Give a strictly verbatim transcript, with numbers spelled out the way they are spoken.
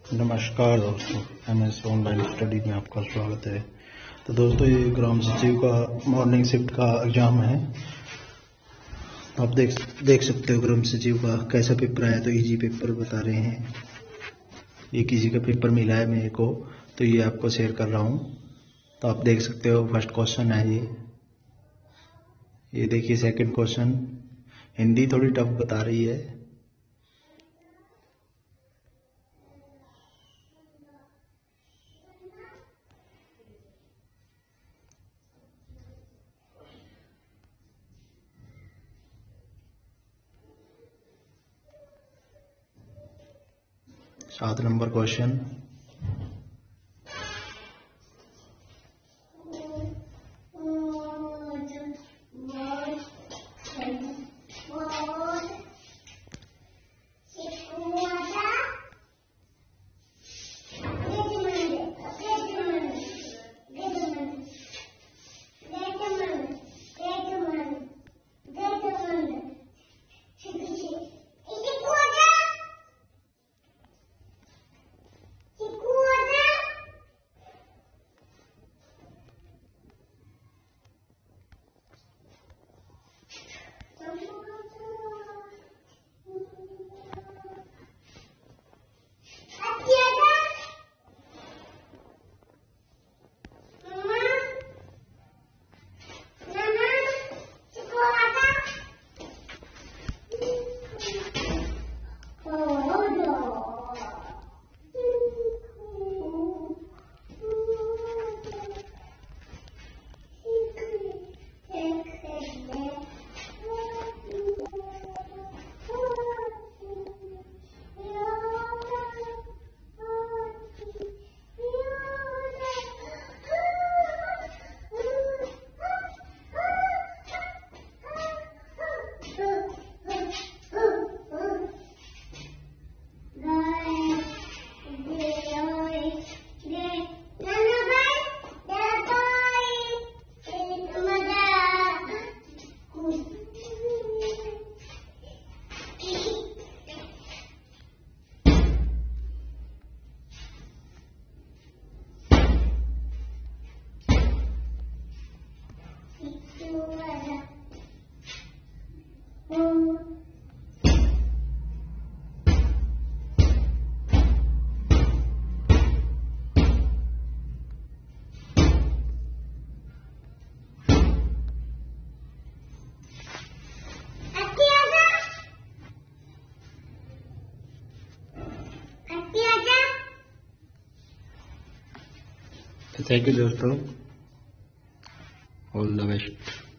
नमस्कार दोस्तों, M S online study में आपका स्वागत है। तो दोस्तों, ये ग्राम सचिव का मॉर्निंग शिफ्ट का एग्ज़ाम है। आप देख देख सकते हो ग्राम सचिव का कैसा पेपर आया। तो इजी पेपर बता रहे हैं। एक इजी का पेपर मिला है मेरे को, तो ये आपको शेयर कर रहा हूँ। तो आप देख सकते हो फर्स्ट क्वेश्चन है ये ये देखिए। सेकंड क्वेश्चन हिंदी थोड़ी टफ बता रही है। सात नंबर क्वेश्चन तो थैंक यू दोस्तों, ऑल द बेस्ट।